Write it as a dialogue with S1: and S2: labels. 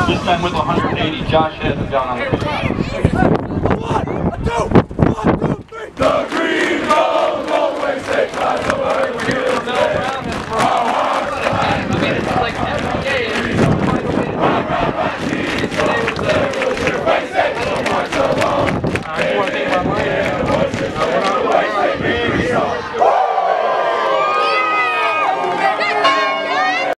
S1: This time with 180, Josh Head down on the field.
S2: 1, 2.